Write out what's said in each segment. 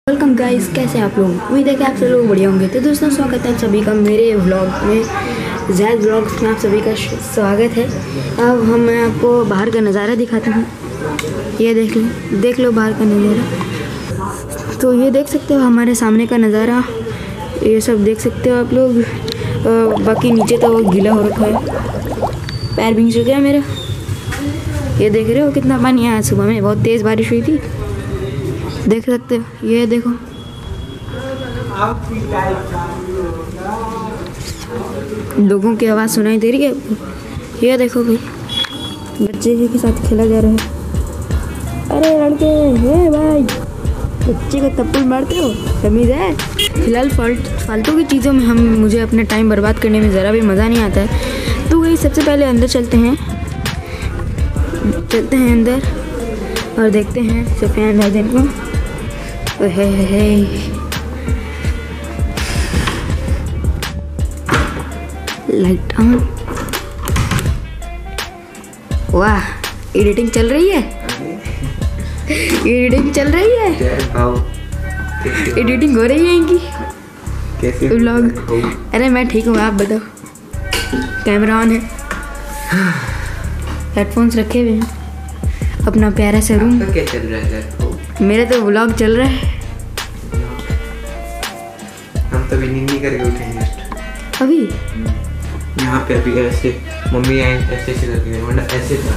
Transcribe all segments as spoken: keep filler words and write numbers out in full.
Welcome guys, कैसे हैं आप लोग। उम्मीद है कि आप सब लोग बढ़िया होंगे। तो दोस्तों, स्वागत है आप सभी का मेरे व्लॉग में। ज़ैद व्लॉग्स में आप सभी का स्वागत है। अब हम मैं आपको बाहर का नज़ारा दिखाता हूँ। ये देख लो देख लो बाहर का नज़ारा। तो ये देख सकते हो हमारे सामने का नज़ारा, ये सब देख सकते हो आप लोग। बाकी नीचे तो गीला हो रखा है, पैर भीग चुके हैं मेरा। ये देख रहे हो कितना पानी है। सुबह में बहुत तेज़ बारिश हुई थी, देख सकते हो। ये देखो लोगों की आवाज़ सुनाई दे रही है। ये देखो भाई, बच्चे के साथ खेला जा रहा है। अरे लड़के, हे भाई, बच्चे को तप्पड़ मारते हो, तमीज़ है। फिलहाल फाल्ट फालतू की चीज़ों में हम मुझे अपना टाइम बर्बाद करने में ज़रा भी मज़ा नहीं आता है। तो वही सबसे पहले अंदर चलते हैं चलते हैं अंदर और देखते हैं सुफियान भाईजान को। Hey hey hey light on. वाह, एडिटिंग चल रही है एडिटिंग चल रही है एडिटिंग हो रही है इनकी। कैसे व्लॉग? अरे मैं ठीक हूँ, आप बताओ। कैमरा ऑन है, हेडफोन्स रखे हुए हैं, अपना प्यारा सा रूम। क्या चल रहा है? मेरा तो व्लॉग चल रहा है। हम तो अभी नींद करके उठे हैं जस्ट अभी। यहाँ पे अभी ऐसे मम्मी आए, ऐसे ऐसे करके गए, वरना ऐसे था।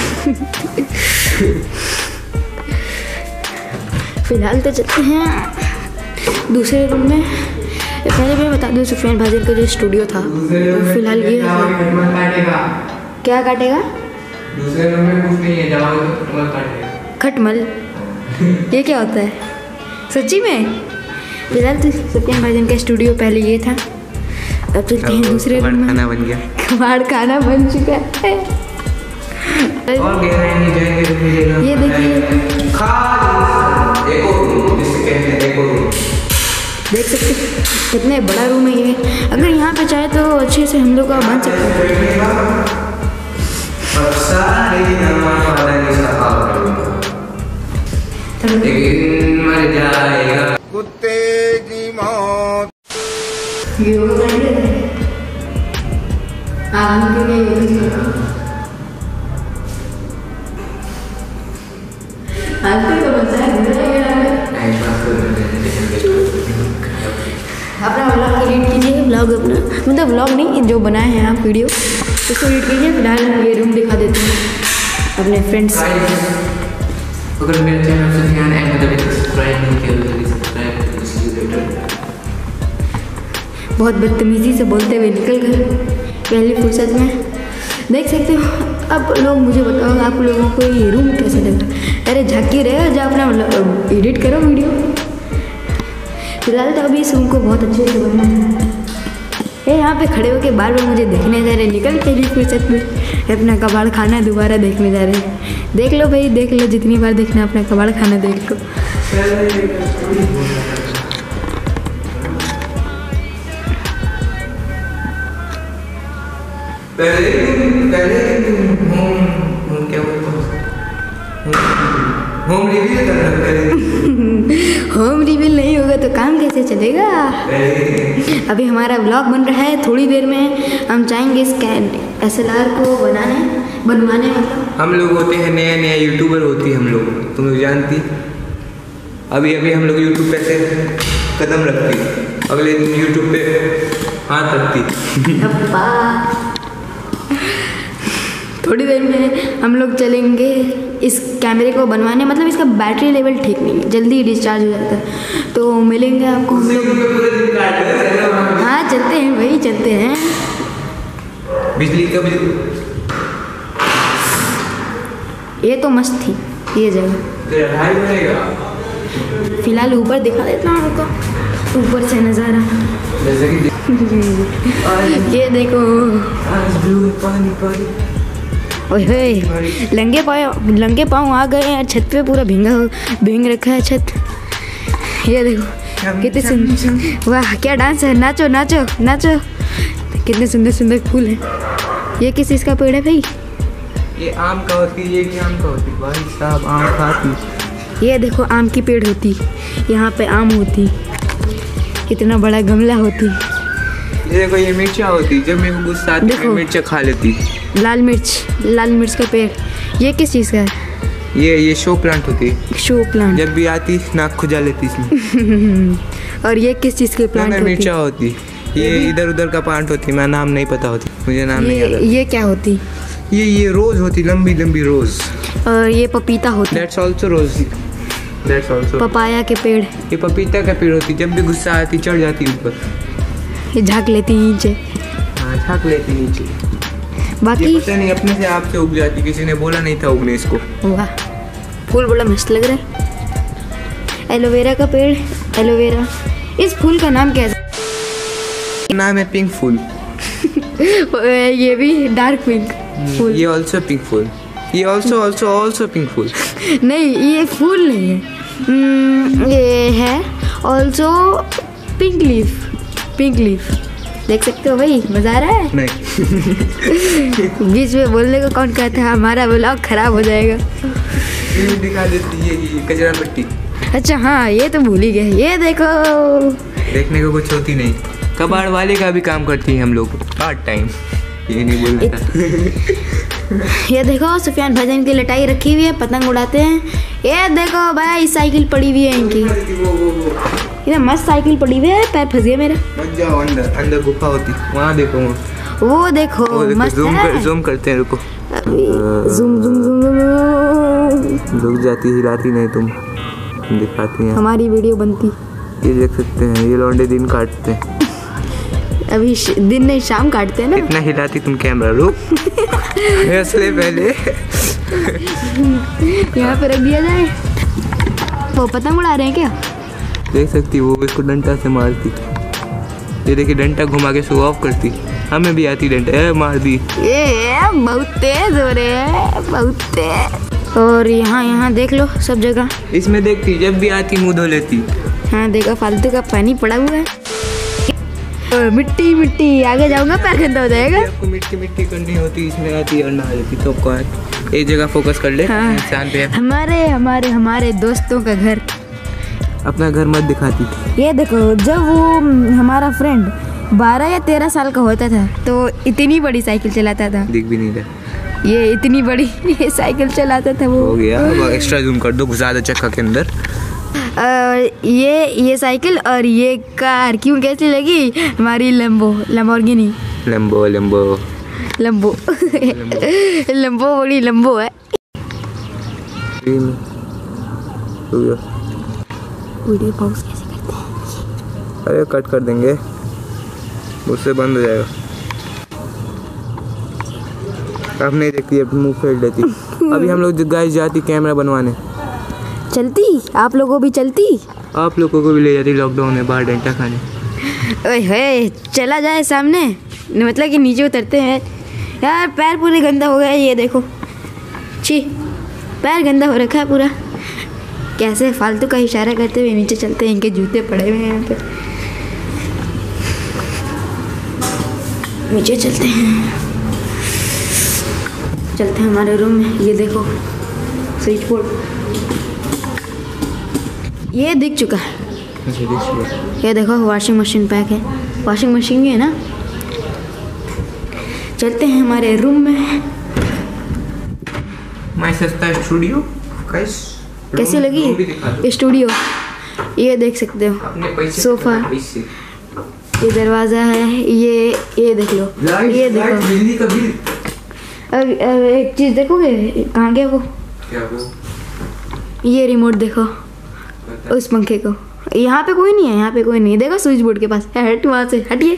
फिलहाल तो चलते हैं दूसरे रूम में। पहले मैं बता दूँ, सुफियान भाईजान का जो स्टूडियो था वो फिलहाल ये क्या काटेगा। दूसरे रूम में कुछ नहीं है, जाओगे तो खटमल काटेगा। खटमल ये क्या होता है सच्ची में? फिलहाल तो सुफियान भाईजान का स्टूडियो पहले ये था। अब चलते हैं दूसरे रूम में। खाना बन गया, कबाड़ खाना बन चुका है। और गहराई नहीं जाएंगे तो मिलेगा। ये देखिए, देख सकते कितने बड़ा रूम है ये। अगर यहाँ पे चाहे तो अच्छे से हम लोग का बन सकता है। मर जाएगा कुत्ते की मौत। अपना व्लॉग एडिट कीजिए। व्लॉग अपना मतलब व्लॉग नहीं, जो बनाए हैं आप वीडियो उसको एडिट कीजिए। फिलहाल ये रूम दिखा देते हैं अपने फ्रेंड्स। अगर मेरे चैनल से ध्यान है मतलब सब्सक्राइब नहीं किया तो जल्दी सब्सक्राइब करो। बहुत बदतमीज़ी से बोलते हुए निकल गए पहली फुर्सत में, देख सकते हो। अब लोग मुझे बताओ, आप लोगों को ये रूम कैसा लगा। अरे झाँकी रहेगा, जो अपना एडिट करो वीडियो। फिलहाल तो अभी इस रूम को बहुत अच्छे से बनाना है। ये यहाँ पे खड़े होकर बार बार मुझे देखने जा रहे, निकल पहली फुर्सत में अपना कबाड़ खाना दोबारा देखने जा रहे हैं। देख लो भाई, देख लो, जितनी बार देखना अपना कबाड़ खाना देख लो। पहले पहले होम होम क्या बोलते हैं, होम रिवील करना पहले। होम रिवील नहीं होगा तो काम कैसे चलेगा। अभी हमारा व्लॉग बन रहा है, थोड़ी देर में हम चाहेंगे इस एस एल आर को बनाने बनवाने मतलब। हम लोग होते हैं नया नया यूट्यूबर होती है हम लोग, तुम लोग जानती। अभी अभी हम लोग यूट्यूब पे से कदम रखती, अगले दिन यूट्यूब पे हाथ रखती। थोड़ी देर में हम लोग चलेंगे इस कैमरे को बनवाने, मतलब इसका बैटरी लेवल ठीक नहीं है, जल्दी डिस्चार्ज हो जाता है। तो मिलेंगे आपको हम लोग। हाँ चलते हैं भाई, चलते हैं। बिजली का बिल ये तो मस्त थी ये जगह। फिलहाल ऊपर दिखा देता हूँ आपको, ऊपर से नज़ारा। ये देखो, पानी पानी। ओए लंगे पाँव लंगे पाँव आ गए हैं छत पे, पूरा भींगा भींग रखा है छत। ये देखो कितने सुंदर, वाह क्या डांस है। नाचो नाचो नाचो, कितने सुंदर सुंदर फूल हैं। ये किस चीज़ का पेड़ है भाई? ये आम का होती है, ये भी आम का होती है भाई साहब, आम खाती। ये देखो आम की पेड़ होती, यहाँ पे आम होती, इतना बड़ा गमला होती। ये देखो ये मिर्चा होती, जब मेरे को गुस्सा आती है मिर्चा खा लेती। लाल मिर्च, लाल मिर्च का पेड़, ये किस चीज़ का है? ये ये शो प्लांट होती है। शो प्लांट, जब भी आती नाक खुजा लेती इसमें। और ये किस चीज़ के प्लांट होती? मिर्चा होती। ये इधर उधर का प्लांट होती, मैं नाम नहीं पता होती, मुझे नाम नहीं याद। ये क्या होती? ये ये रोज होती, लंबी लंबी रोज। और ये पपीता होती। That's also rose. That's also। Papaya के पेड़। ये पपीता का पेड़ होती, जब भी गुस्सा आती चढ़ जाती ऊपर, ये झाँक लेती नीचे। हाँ झाँक लेती नीचे। बाकी ये पता नहीं अपने से आप से उग जाती, किसी ने बोला नहीं था उगने इसको। वाह, फूल बड़ा मस्त लग रहा है। एलोवेरा का पेड़, एलोवेरा। इस फूल का नाम क्या है? नाम है पिंक फूल। ये भी डार्क पिंक फूल। ये ऑल्सो पिंक फूल। ये ऑल्सो ऑल्सो ऑल्सो पिंक फूल। नहीं, ये फूल नहीं है। hmm, ये है also pink leaf. Pink leaf देख सकते हो भाई, मजा आ रहा है? नहीं। बीच में बोलने को कौन कहता है, हमारा ब्लॉग खराब हो जाएगा। ये दिखा देती है ये कचरा मिट्टी। अच्छा हाँ, ये तो भूल ही गए। ये देखो, देखने को कुछ होती नहीं, कबाड़ वाले का भी काम करती है हम लोग पार्ट टाइम। ये नहीं बोलना था। ये देखो सुफियान भाईजान की लटाई रखी हुई है, पतंग उड़ाते हैं। ये देखो भाई साइकिल पड़ी हुई है इनकी, ये मस्त साइकिल पड़ी हुई है, पैर फंस गए मेरे। मत जाओ अंदर, अंदर गुफा होती, वहाँ देखो वहाँ। वो देखो, वो देखो, मस्त जूम है। कर, जूम करते हैं, रुको। Zoom zoom zoom zoom. रुक जाती, हिलाती नहीं तुम, दिखाती हैं। हमारी वीडियो बनती। ये देख सकते हैं, ये लौंडे दिन काटते हैं। अभी दिन नहीं शाम काटते हैं ना। इतना हिलाती तुम कैमरा, रुक। इसलिए पहले यहाँ पे रख दिया जाए। वो पतंग उड़ा रहे हैं क्या? देख सकती, वो इसको डंडा से मारती। ये देखिए डंडा घुमा के शो ऑफ करती, हमें भी आती डंडा, ए मार दी। ये बहुत तेज हो रहे हैं, बहुत तेज। और यहाँ यहाँ देख लो सब जगह। इसमें देखती, जब भी आती मुँह धो लेती। हाँ देखो, फालतू का पानी पड़ा हुआ है। मिट्टी मिट्टी, आगे जाऊंगा पैर गंदा हो जाएगा। आपको मिट्टी मिट्टी करनी होती, इसमें आती और नहा लेती। तो कौन एक जगह फोकस कर ले। हाँ। इंसान पे हमारे हमारे हमारे दोस्तों का घर, अपना घर मत दिखाती। ये देखो, जब वो हमारा फ्रेंड बारह या तेरह साल का होता था तो इतनी बड़ी साइकिल चलाता था। दिख भी नहीं रहा, ये इतनी बड़ी ये साइकिल चलाता था वो। हो गया। अब एक्स्ट्रा जूम कर दो ज्यादा चक्का के अंदर। और ये ये साइकिल और ये कार क्यों कैसी लगी? हमारी लंबो, लंबोर्गिनी, लंबो लंबो लंबो लंबो बड़ी लंबो है। वीडियो पॉज कैसे करते हैं? अरे कट कर देंगे, उससे बंद हो जाएगा। अब नहीं देखती, अब मुंह फेर लेती। अभी हम लोग गाइस जाती कैमरा बनवाने। चलती, आप लोगों भी चलती, आप लोगों को भी ले जाती लॉकडाउन में बाहर डंडा खाने। ओए होए, चला जाए सामने, मतलब कि नीचे उतरते हैं। यार पैर पूरे गंदा हो गया, ये देखो, छी पैर गंदा हो रखा है पूरा। कैसे फालतू का इशारा करते हुए नीचे चलते हैं, इनके जूते पड़े हुए हैं यहाँ पे। नीचे चलते हैं, चलते हैं हमारे रूम में। ये देखो स्विच बोर्ड, ये दिख चुका है। ये देखो वॉशिंग मशीन पैक है, वॉशिंग मशीन है ना। चलते हैं हमारे रूम में। माय सस्ता स्टूडियो गाइस, कैसी लगी स्टूडियो? ये देख सकते हो, सोफा, ये दरवाज़ा है, ये ये देख लो, ये देखो। बिजली का बिल। अब अब एक चीज़ देखोगे, कहाँ गया वो? क्या वो? ये रिमोट देखो उस पंखे को। यहाँ पे कोई नहीं है, यहाँ पे कोई नहीं है। देखो स्विच बोर्ड के पास है, हट वहाँ से, हटिए।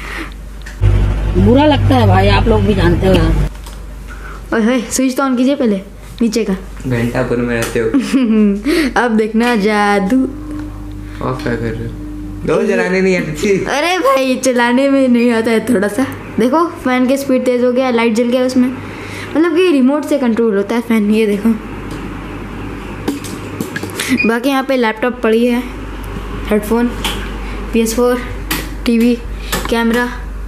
बुरा लगता है भाई, आप लोग भी जानते हो यार। ओए स्विच तो ऑन कीजिए पहले, नीचे का। घंटापुर में रहते हो। अब देखना जादू। ऑफ क्या कर रहे हो? दो जलाने नहीं आती। अरे भाई चलाने में नहीं आता है थोड़ा सा। देखो फैन की स्पीड तेज हो गया, लाइट जल गया उसमें, मतलब कि रिमोट से कंट्रोल होता है फैन। ये देखो, बाकी यहाँ पे लैपटॉप पड़ी है, headphone, P S four, TV, camera,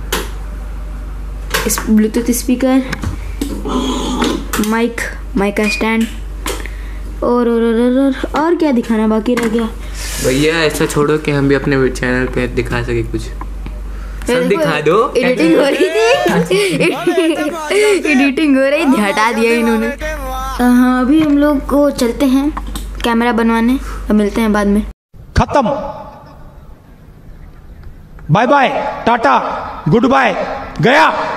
इस ब्लूटूथ स्पीकर, माइक, माइक का स्टैंड और और, और, और, और, और क्या दिखाना बाकी रह गया? भैया ऐसा छोड़ो कि हम भी अपने चैनल पे दिखा सके कुछ, सब दिखा दो। एडिटिंग हो रही थी एडिटिंग हो रही थी, हटा दिया इन्होंने। हाँ अभी हम लोग को चलते हैं कैमरा बनवाने, अब मिलते हैं बाद में। खत्म, bye bye, tata, good bye, गया।